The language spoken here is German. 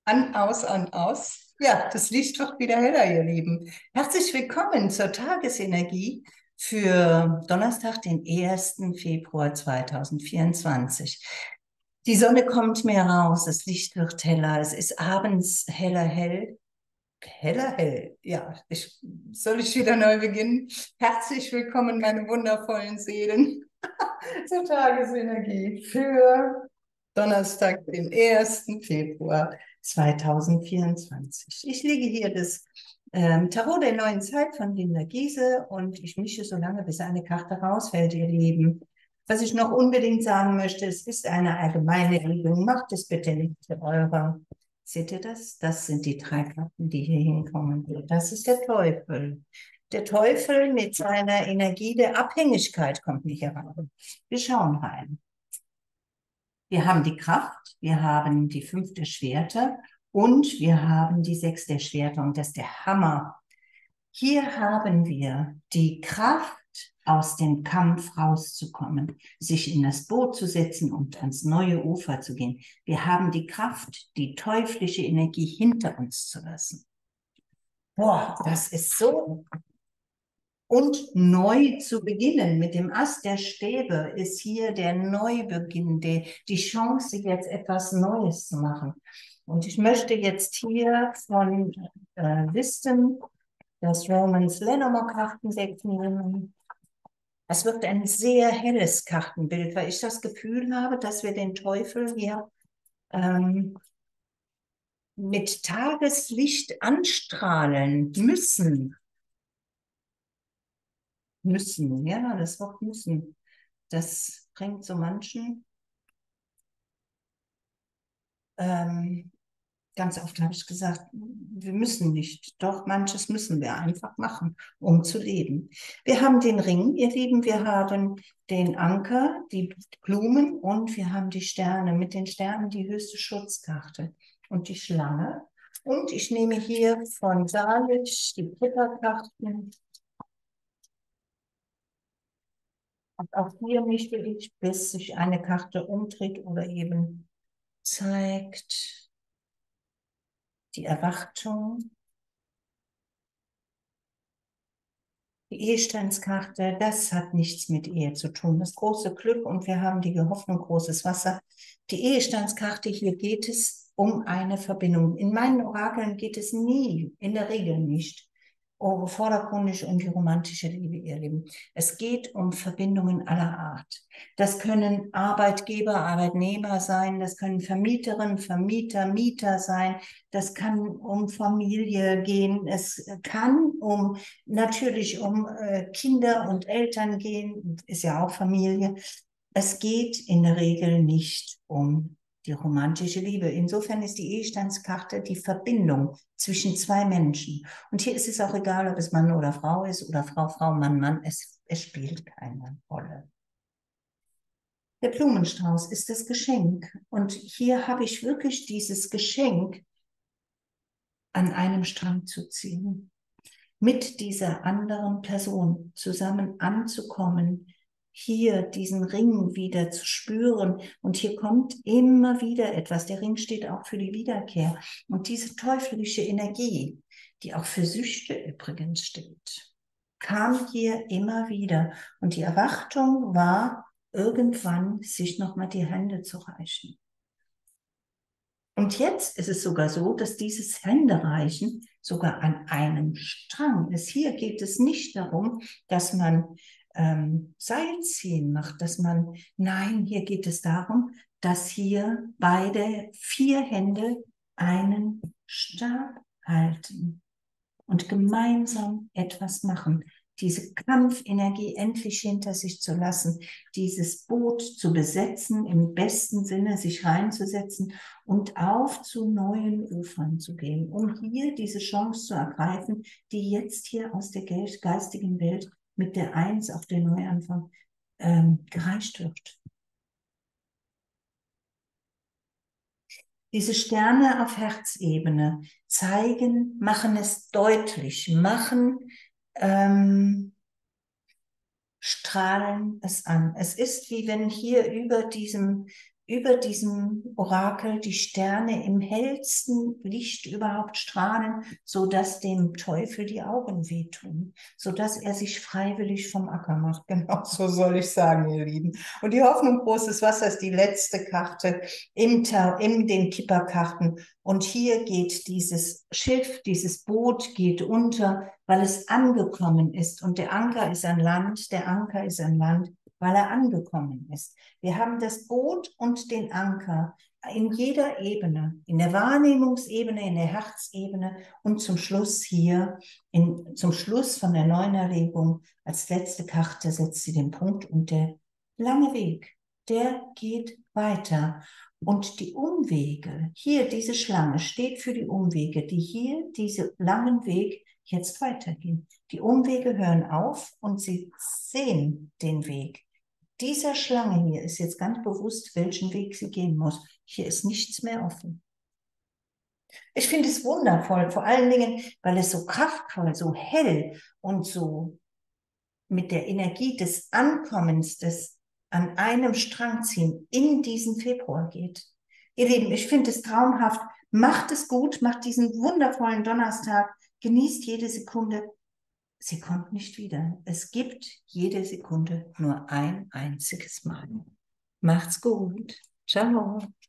An, aus, an, aus. Ja, das Licht wird wieder heller, ihr Lieben. Herzlich willkommen zur Tagesenergie für Donnerstag, den 1. Februar 2024. Die Sonne kommt mehr raus, das Licht wird heller, es ist abends heller, hell. Heller, hell. Ja, soll ich wieder neu beginnen? Herzlich willkommen, meine wundervollen Seelen, zur Tagesenergie für Donnerstag, den 1. Februar 2024. Ich lege hier das Tarot der neuen Zeit von Linda Giese und ich mische so lange, bis eine Karte rausfällt, ihr Lieben. Was ich noch unbedingt sagen möchte, es ist eine allgemeine Regelung. Macht es bitte nicht für eure. Seht ihr das? Das sind die drei Karten, die hier hinkommen. Das ist der Teufel. Der Teufel mit seiner Energie der Abhängigkeit kommt nicht heran. Wir schauen rein. Wir haben die Kraft, wir haben die 5 der Schwerter und wir haben die 6 der Schwerter und das ist der Hammer. Hier haben wir die Kraft, aus dem Kampf rauszukommen, sich in das Boot zu setzen und ans neue Ufer zu gehen. Wir haben die Kraft, die teuflische Energie hinter uns zu lassen. Boah, das ist so. Und neu zu beginnen mit dem Ast der Stäbe ist hier der Neubeginn, die Chance, jetzt etwas Neues zu machen. Und ich möchte jetzt hier von Wisdom das Romans Lenormand Kartendeck nehmen. Es wird ein sehr helles Kartenbild, weil ich das Gefühl habe, dass wir den Teufel hier mit Tageslicht anstrahlen müssen. Müssen, ja, das Wort müssen. Das bringt so manchen. Ganz oft habe ich gesagt, wir müssen nicht. Doch, manches müssen wir einfach machen, um zu leben. Wir haben den Ring, ihr Lieben, wir haben den Anker, die Blumen und wir haben die Sterne. Mit den Sternen die höchste Schutzkarte und die Schlange. Und ich nehme hier von Salic die Pipperkarten. Und auch hier möchte ich, bis sich eine Karte umdreht oder eben zeigt, die Erwartung, die Ehestandskarte, das hat nichts mit Ehe zu tun. Das große Glück und wir haben die Hoffnung, großes Wasser. Die Ehestandskarte, hier geht es um eine Verbindung. In meinen Orakeln geht es nie, in der Regel nicht, vordergründig um die romantische Liebe, ihr Lieben. Es geht um Verbindungen aller Art. Das können Arbeitgeber, Arbeitnehmer sein, das können Vermieterinnen, Vermieter, Mieter sein, das kann um Familie gehen, es kann natürlich um Kinder und Eltern gehen, ist ja auch Familie. Es geht in der Regel nicht um die romantische Liebe. Insofern ist die Ehestandskarte die Verbindung zwischen zwei Menschen. Und hier ist es auch egal, ob es Mann oder Frau ist oder Frau, Frau, Mann, Mann. Es spielt keine Rolle. Der Blumenstrauß ist das Geschenk. Und hier habe ich wirklich dieses Geschenk, an einem Strang zu ziehen, mit dieser anderen Person zusammen anzukommen, hier diesen Ring wieder zu spüren. Und hier kommt immer wieder etwas. Der Ring steht auch für die Wiederkehr. Und diese teuflische Energie, die auch für Süchte übrigens steht, kam hier immer wieder. Und die Erwartung war, irgendwann sich nochmal die Hände zu reichen. Und jetzt ist es sogar so, dass dieses Händereichen sogar an einem Strang ist. Hier geht es nicht darum, dass man Seilziehen macht, nein, hier geht es darum, dass hier beide 4 Hände einen Stab halten und gemeinsam etwas machen. Diese Kampfenergie endlich hinter sich zu lassen, dieses Boot zu besetzen, im besten Sinne sich reinzusetzen und auf zu neuen Ufern zu gehen, um hier diese Chance zu ergreifen, die jetzt hier aus der geistigen Welt mit der Eins auf den Neuanfang gereicht wird. Diese Sterne auf Herzebene zeigen, machen es deutlich, strahlen es an. Es ist wie wenn hier über diesem über diesem Orakel die Sterne im hellsten Licht überhaupt strahlen, so dass dem Teufel die Augen wehtun, so dass er sich freiwillig vom Acker macht. Genau so soll ich sagen, ihr Lieben. Und die Hoffnung großes Wasser ist die letzte Karte in den Kipperkarten. Und hier geht dieses Schiff, dieses Boot geht unter, weil es angekommen ist. Und der Anker ist an Land, der Anker ist an Land, weil er angekommen ist. Wir haben das Boot und den Anker in jeder Ebene, in der Wahrnehmungsebene, in der Herzebene und zum Schluss hier, zum Schluss von der Neunerlegung, als letzte Karte setzt sie den Punkt und der lange Weg, der geht weiter. Und die Umwege, hier diese Schlange steht für die Umwege, die hier diesen langen Weg jetzt weitergehen. Die Umwege hören auf und sie sehen den Weg. Dieser Schlange hier ist jetzt ganz bewusst, welchen Weg sie gehen muss. Hier ist nichts mehr offen. Ich finde es wundervoll, vor allen Dingen, weil es so kraftvoll, so hell und so mit der Energie des Ankommens, des an einem Strang ziehen, in diesen Februar geht. Ihr Lieben, ich finde es traumhaft. Macht es gut, macht diesen wundervollen Donnerstag, genießt jede Sekunde. Sie kommt nicht wieder. Es gibt jede Sekunde nur ein einziges Mal. Macht's gut. Ciao.